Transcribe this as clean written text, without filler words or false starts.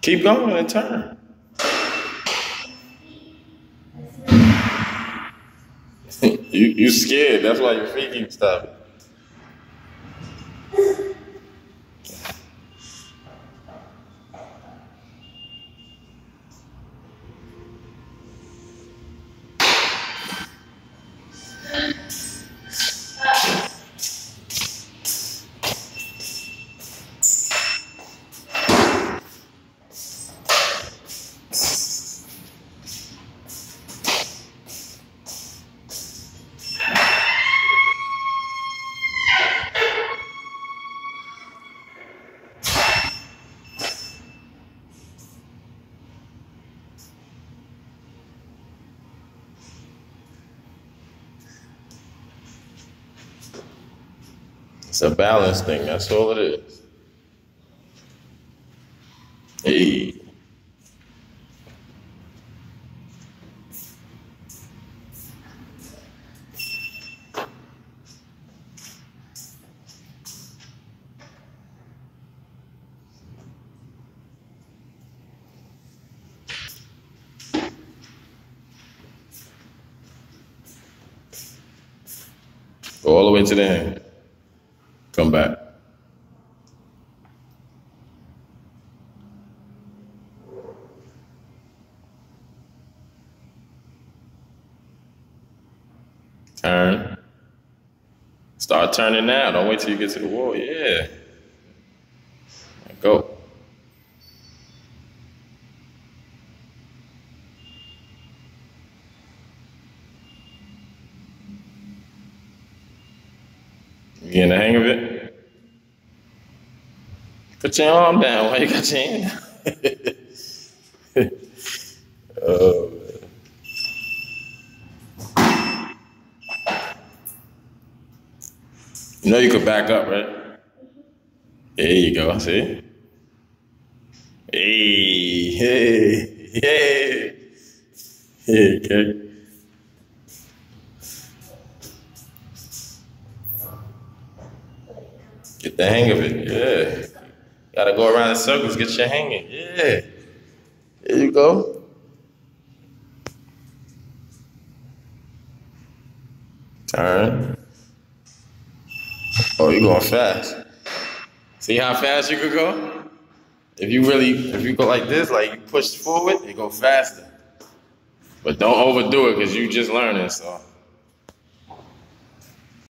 Keep going and turn. You scared. That's why your feet keep stopping. It's a balance thing. That's all it is. Hey. Go all the way to the end. Come back. Turn. Start turning now. Don't wait till you get to the wall. Yeah. Go. You getting the hang of it? Put your arm down. Why you got your hand down? Oh, man. You know you could back up, right? There you go. See? Hey, hey, hey. Hey, okay. Get the hang of it, yeah. Gotta go around in circles, get your hanging, yeah. There you go. Turn. Oh, you're going fast. See how fast you could go? If you go like this, like you push forward, you go faster. But don't overdo it because you just learning, so.